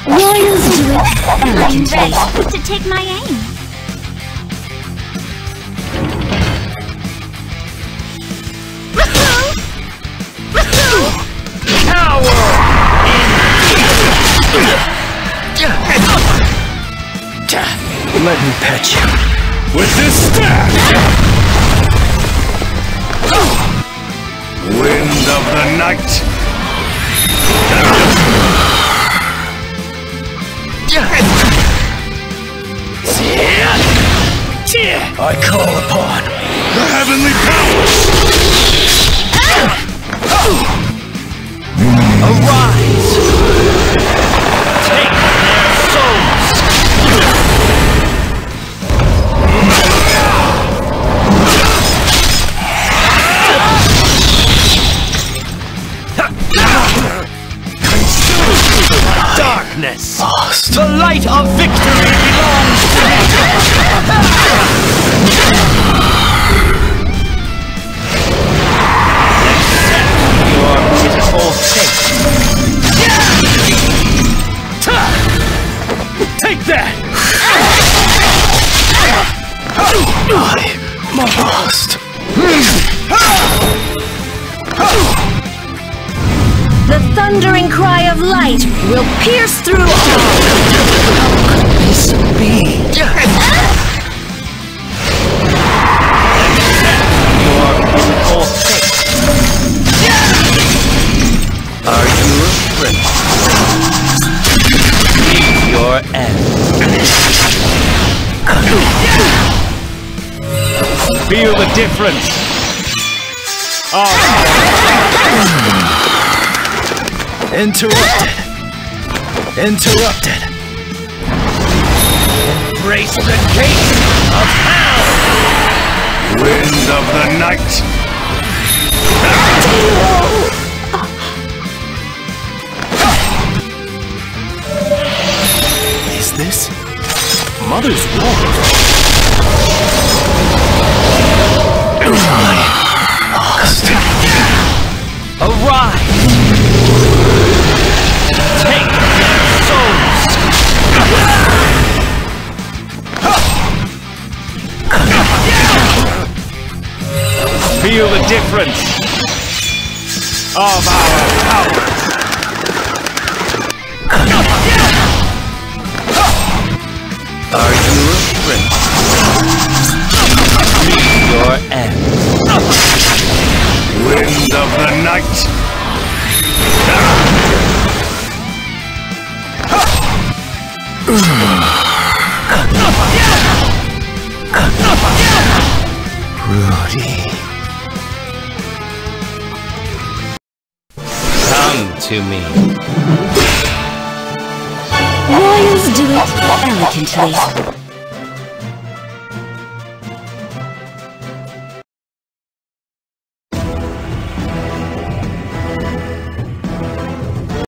Warriors do it elegantly. I'm ready to take my aim. Let me pet you. With this staff! Wind of the night! I call upon the heavenly powers! Arise! Take their souls! Darkness! Lost. The light of victory belongs to me! Accept your pitiful fate! Take that! I'm lost. The thundering cry of light will pierce through all. How could this be? Your pitiful fate. Are you afraid? Meet your end. Feel the difference. Interrupted. Interrupted. Embrace the gate of hell! Wind of the night. Is this Mother's wall? Lost. Arise! Take their souls! Feel the difference of our powers! Are you afraid? Meet your end. Wind of the night. Rudy. Come to me. Warriors do it elegantly.